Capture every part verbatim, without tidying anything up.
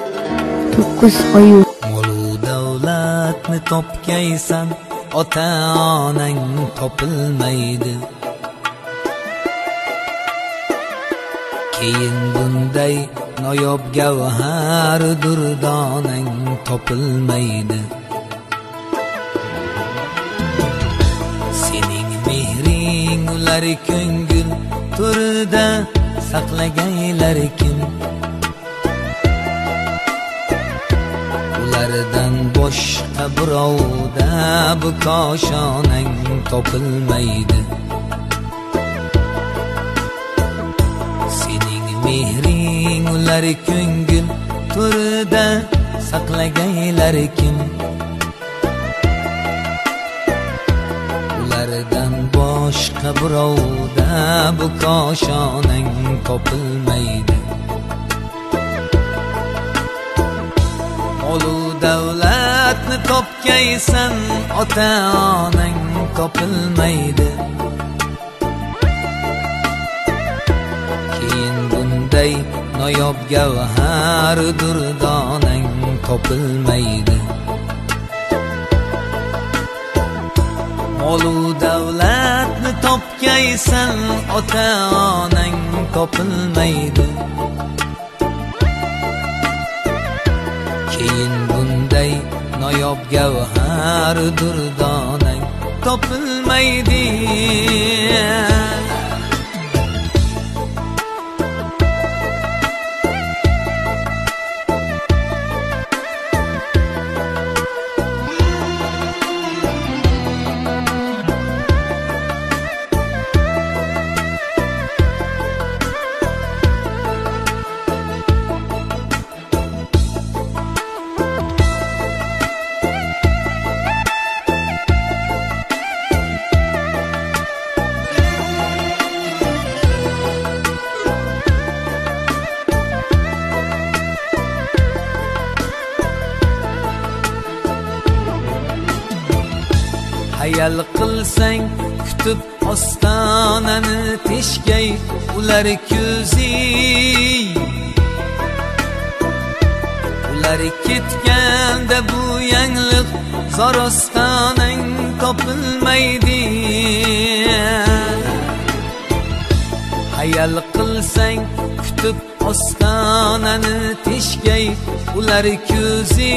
to'qqiz oy molu davlatni topgaysan ota onang topilmaydi. Keyin bunday noyob gavhar durdonang topilmaydi. Sening mehring ular ko'ngil to'rida saqlagaylar kim? Ulardan boshqa birovda bu koshonang topilmaydi. Sening mehring ular ko'ngil to'rida saqlagaylar kim? Ulardan boshqa birovda bu koshonang topilmaydi. Molu davlatni topgaysan ota onang topilmaydi. Keyin bunday noyob gavhar durdonang topilmaydi. Molu davlatni topgaysan ota onang topilmaydi. Keyin bunday noyob gavhar durdonang topilmaydi. Hayal qilsang kutib ostonani teshgay ular ko'zi. Ular ketganda bu yangliq zor ostonang topilmaydi. Hayal qilsang kutib ostonani teshgay ular ko'zi.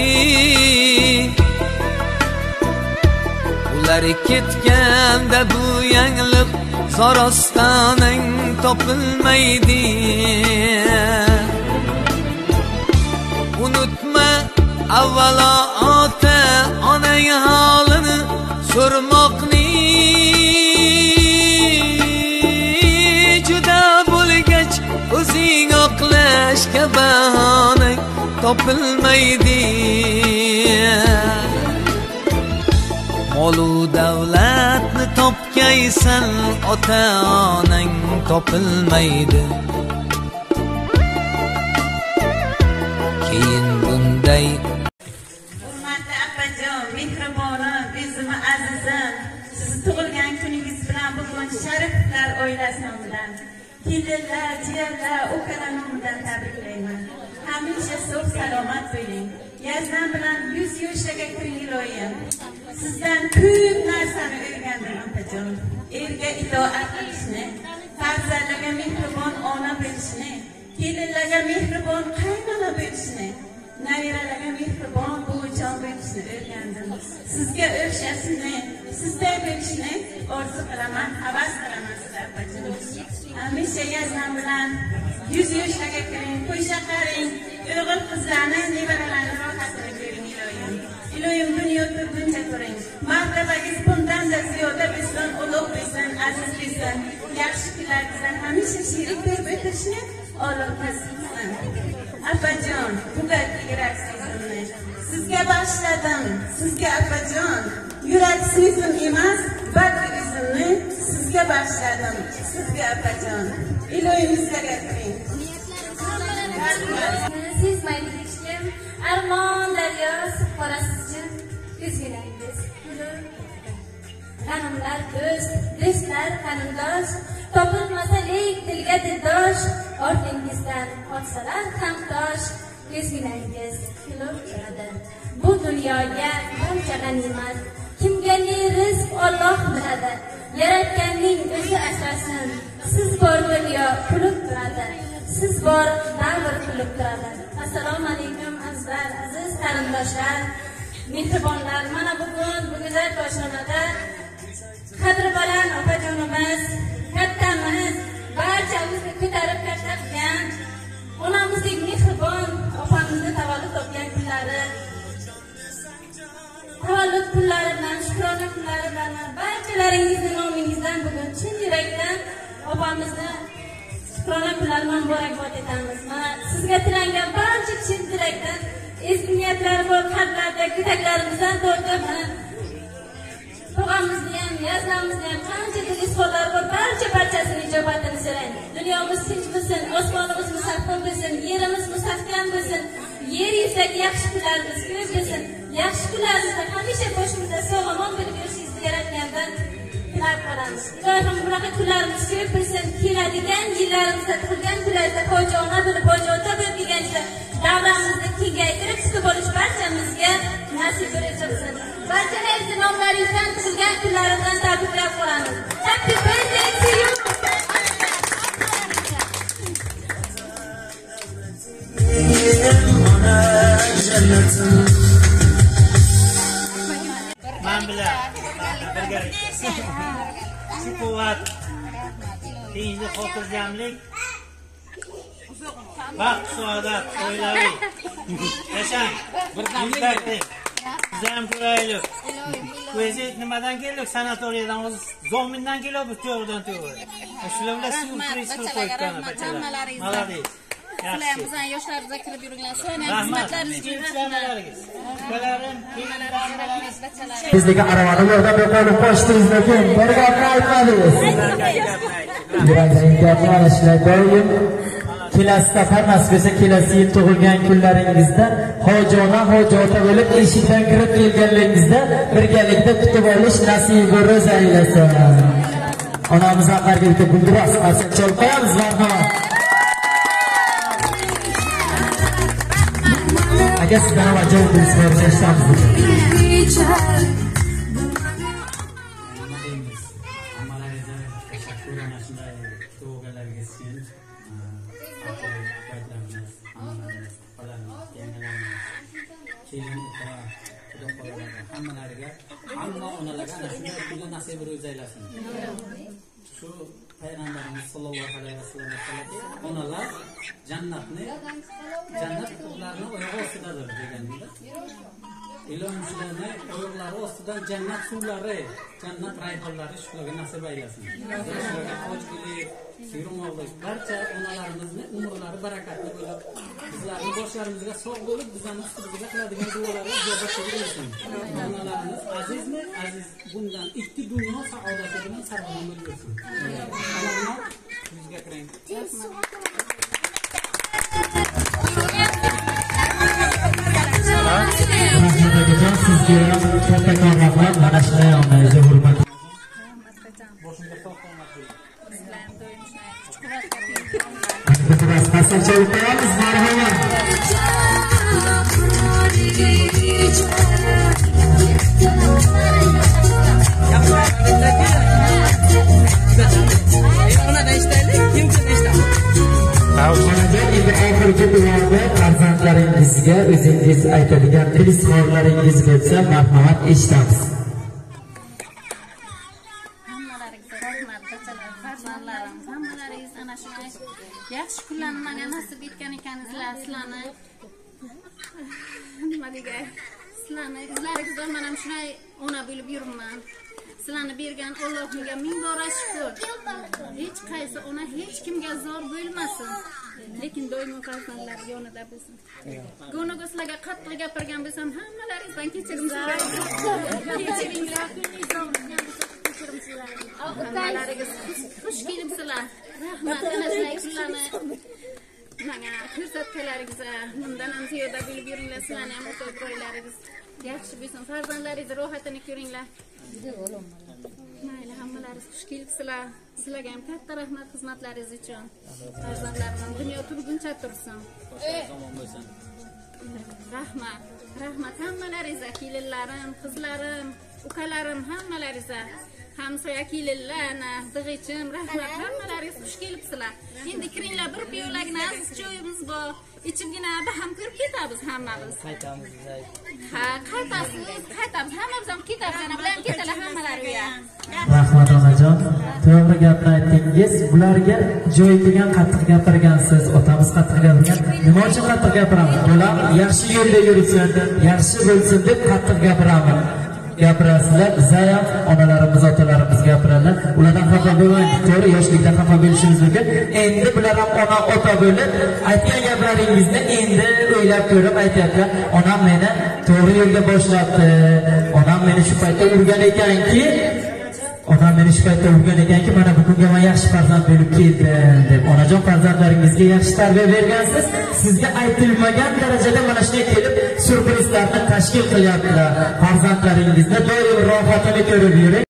Ular ketganda bu yangliq zor ostonang topilmaydi. Unutma avvalo ota onang holini so'rmoqni. Juda bo'lgach o'zing oqlashga bahonang topilmaydi. Molu davlatni topgaysan ota onang topilmaydi. Keyin bunday hurmatli opajon, mehribonim, bizmi azizim, sizni tug'ilgan kuningiz bilan bugun shariflar oilasi nomidan, kelinlar, jiyanlar, ukalar nomidan tabriklayman. Hamisha sog' salomat bo'ling. Yazdan bilan yuz yoshlarga kiring iloyim. Sizdan ko'p narsani o'rgandim opajon. Erga itoat qilishni, farzandlarga mehribon ona bo'lishni, kelinlarga mehribon qaynona bo'lishni, nabiralarga mehribon buvijon bo'lishni o'rgandim. Sizga o'xshashni, sizday bo'lishni orzu qilaman, havas qilaman sizlar opajon. Hamisha yazdan bilan yuz yoshlarga kiring, qo'sha qaring, o'g'il qizlarni, nevaralarni rohatini ko'ring iloyim. Iloyim dunyo turguncha turing. Martabangiz bundan-da ziyoda bo'lsin, ulug' bo'lsin, aziz bo'lsin. Yaxshi kunlaringizdan hamisha sherik berib o'tirishni Alloh nasib qilsin. Opajon, bugun yurak so'zimni sizga bag'ishladim. Sizga opajon, yurak so'zim emas, balki o'zimni sizga bag'ishladim. Sizga opajon, iloyim sizlarga kiring. Sezmaydi hech kim, armon daryosi qorasizchi ko'zlaringiz. G'animlar do'st, do'stlar qarindosh, topilmasa lek dilga dildosh, ortingizdan qolsalar ham tosh, ko'zginangiz kulib turadi. Bu dunyoga qancha g'animat, kimga ne rizq Alloh biladi. Yaratganning o'zi asrasin, siz bor dunyo kulib turadi. Siz bor davr kulib turadi. Assalomu alaykum azizlar, aziz qarindoshlar, mehribonlar. Mana bugun bu go'zal boshxonada qadri baland opajonimiz, kattamiz, barchamizni ko'tarib katta qilgan, onamizdek mehribon opamizni tavallud topgan kunlari, tavallud kunlari bilan, shukrona kunlari bilan barchalaringizni nomingizdan bugun chin yurakdan opamizni shukrona kunlarini muborakbod etamiz. Mana sizga tilangan barcha chin tilakdan, ezgu niyatlari bor qalblarda go'daklarimizdan tortib, mana tog'amizni ham, yaznamizni ham, qancha izhorlar bor, barcha barchasini ijobatini so'raymiz. Dunyomiz tinch bo'lsin, osmonimiz mustahkam bo'lsin, yerimiz mustahkam bo'lsin, yer yuzidagi yaxshi kunlarimiz ko'p bo'lsin. Yaxshi kunlarimizda hamisha boshimizda sog'-omon bo'lib yurishingizni yaratgandan tilab qolamiz. Ilohim bunaqa kunlarimiz ko'p bo'lsin. Keladigan yillarimizda, tug'ilgan kunlarimizda hoji ona bo'lib, hoji ota bo'lib kelganingizda davramizni kengaytirib tutib olish barchamizga nasib bo'lsin. Barchalaringizni nomlaringizdan, tug'ilgan kunlaringizdan tabriklab qolamiz. Happy birthday to you. Men bilan birgalikda shu quvvat, tinchlik, xotirjamlik, baxt, saodat, oilaviy yashang. Birgalikda biz ham ko'raylik. O'zi nimadan keldik? Sanatoriyadan, o'zi Zomindan kelamiz, to'g'ridan to'g'ri. Shular bilan suv qilib qo'ygan bachalar. Malades. Sizlar yoshlarimizga kirib yuringlar. So'na xizmatlaringizga rahmat. Ukalarim, kelganlarimiz bachalar. Bizdagi aravani yo'lda qo'yib qo'shdingizmi? Bir gapni aytmadingiz. Yuragingizga qarashlar doim. Kelasi safar nasib etsa, kelasi yil tug'ilgan kunlaringizda hojona, hoji ota bo'lib eshikdan kirib kelganligingizda birgalikda kutib olish nasibi ro'z aylasin. Onamiz haqlarga bitta guldiroz qarsak chalib qo'yamiz, marhamat. Agar sizdan ajoyib bir so'rash eshitamiz. Hammalariga, hamma onalarga shunday nasib ro'z aylasin. Shu payg'ambarimiz sollallohu alayhi vasallam aytdilarki, onalar jannatni, jannat qutlarining oyog'i ostidadir deganida. Ilohim shularni oyoqlari ostidan jannat suvlari, jannat rayhonlari shularga nasib aylasin. Shularga xo'jlik, suyrumoqlik, barcha onalarimizni umrlari barakatli bo'lib, bizlarning boshlarimizga sog' bo'lib, bizlarning ustimizga qiladigan duolarga ijobat qilsin. Onalarimiz azizmi? Aziz. Bundan ikki dunyo saodati bilan sarmon bo'lib yursin. Salomlar, sizga kirang. Rahmat sizga kattakon rahmat. Mana shunday onaga hurmat. Boshimga sog' qo'ymoqchi. Biroz pasajcha o'tamiz, marhamat. Endi oxirgi duoda farzandlaringizga o'zingiz aytadigan izhorlaringiz bo'lsa, marhamat, eshitamiz. Hammalaringizga rahmat, bachalar, farzandlarim, hammalaringiz ana shunday yaxshi kunlarni menga nasib etgan ekansizlar. Sizlarni nima degay? Sizlarni izlaringizdan men ham shunday ona bo'lib yuribman. Sizlarni bergan Allohga ming bora shukr. Hech qaysi ona hech kimga zor bo'lmasin, lekin doimo farzandlar yonida bo'lsin. Go'naga sizlarga qattiq gapirgan bo'lsam, hammalaringizdan kechirim so'rayman. Kechiringlar, kechirim so'rayman. Hammalaringiz xush kelibsizlar. Rahmat, ana shunday kunlarni menga ko'rsatganlaringizga bundan ham ziyoda bo'lib yuringlar. Sizlarni ham o'z-o'zlaringiz yaxshi bo'lsin, farzandlaringiz rohatini ko'ringlar. Mayli, hammalaringiz xush kelibsizlar. Sizlarga ham katta rahmat xizmatlaringiz uchun. Farzandlarim dunyo turguncha tursin. Zamon bo'lsin. rahmat. Rahmat hammalaringizga, kelinlarim, qizlarim, ukalarim hammalaringizga. Hamsoya kelinlarni, dig'ichim, rahmat hammalaringiz xush kelibsizlar. Endi kiringlar, bir piyolagina aziz choyimiz bor. İçimgina baham ko'rib ketamiz hammamiz. Qaytamiz. Ha, qaytasiz, qaytamiz. Hammamiz ham ketamiz. Ana bilan ketdilar hammalari u yer. Rahmat onajon, to'g'ri gapni aytdingiz. Bularga joy degan qattiq gapirgansiz, otamiz qattiq gapirgan. Nima uchun qattiq gapiraman? Bular yaxshi yo'lda yursin, yaxshi bo'lsin deb qattiq gapiraman. Gapirasizlar, biza ham onalarimiz, otalarimiz gapiradilar. Ulardan xafa bo'lmang, to'g'ri yoshlikda xafa bo'lishimiz mumkin. Endi bular ham ona, ota bo'lib, aytgan gaplaringizni endi o'ylab ko'rib aytyaptilar. Onam meni to'g'ri yo'lga boshlabdi. Onam meni shu paytda urgan ekanki, onam meni shu paytda urgan ekanki, mana bugunga men yaxshi farzand bo'lib keldim deb. Onajon, farzandlaringizga yaxshi tarbiya bergansiz. Sizga aytilmagan darajada mana shunday kelib surprizlarni tashkil qilyaptilar. Farzandlaringizda doim rohatini ko'rib yuring.